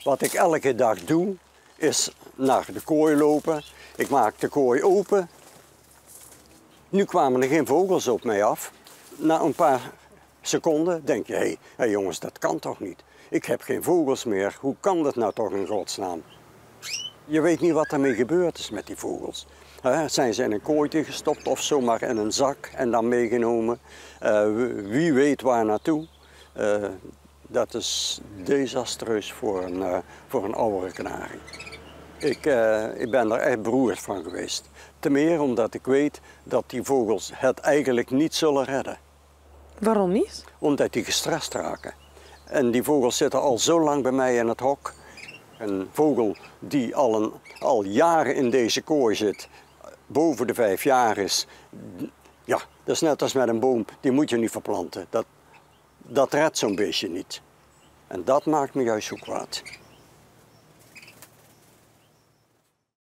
Wat ik elke dag doe, is naar de kooi lopen. Ik maak de kooi open. Nu kwamen er geen vogels op mij af. Na een paar seconden denk je, hé jongens, dat kan toch niet? Ik heb geen vogels meer. Hoe kan dat nou toch in godsnaam? Je weet niet wat ermee gebeurd is met die vogels. Zijn ze in een kooitje gestopt of zomaar in een zak en dan meegenomen? Wie weet waar naartoe? Dat is desastreus voor een oudere kanarie. Ik ben er echt beroerd van geweest. Te meer omdat ik weet dat die vogels het eigenlijk niet zullen redden. Waarom niet? Omdat die gestrest raken. En die vogels zitten al zo lang bij mij in het hok. Een vogel die al jaren in deze kooi zit, boven de 5 jaar is, ja, dat is net als met een boom, die moet je niet verplanten. Dat redt zo'n beestje niet. En dat maakt me juist zo kwaad.